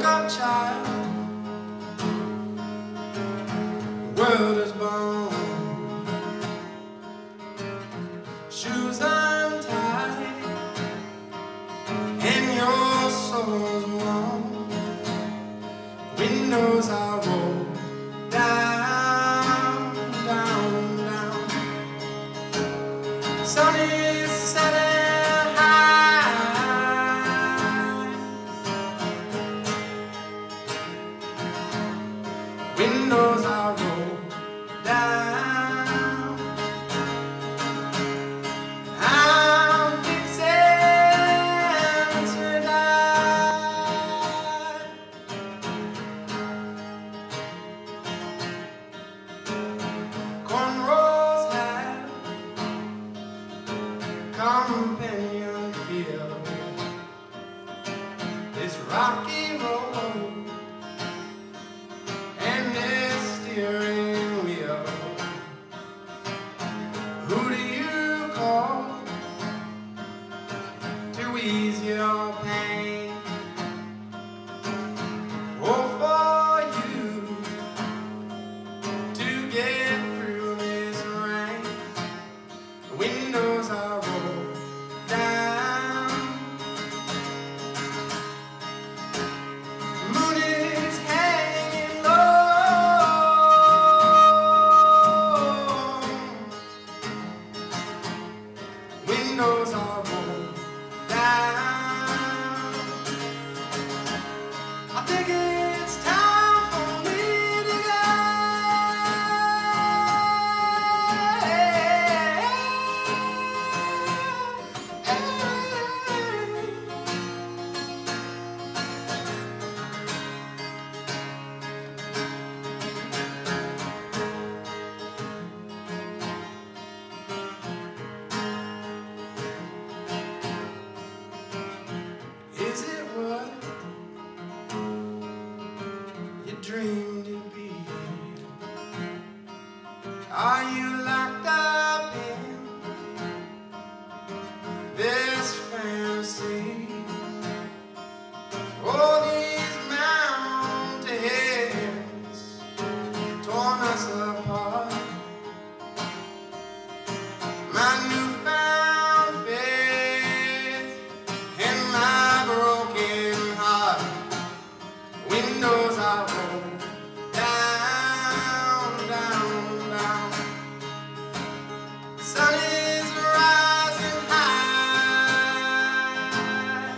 Woke up, child, the world is born. Shoes untied and your soul's warm. Windows are rolled down, down, down. Sun is setting high. Windows are rolled down. I'm fixing to die. Cornrows have companion feel. This rocky road and this steering wheel. Who do you call to ease your pain? Or for you to get through this rain? The windows are rolled down. The moon is hanging low. Windows are rolled down. I think it's time for me to go. Is it what you dreamed to be? Are you locked up in this fantasy? Oh, these mountains torn us apart. My newfound faith and my broken heart. Windows are rolled down, down, down. Sun is rising high.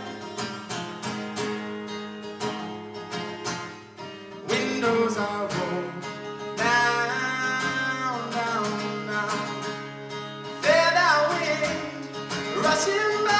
Windows are rolled down, down, down. Fair wind rushing by.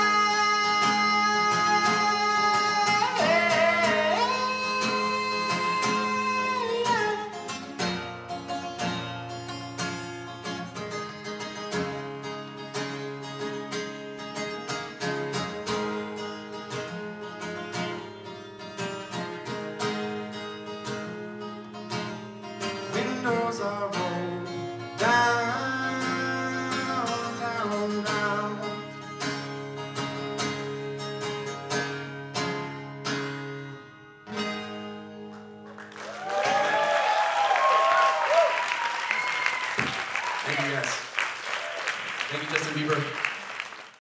Windows are rolled down, down, down. Thank you guys. Thank you, Justin Bieber.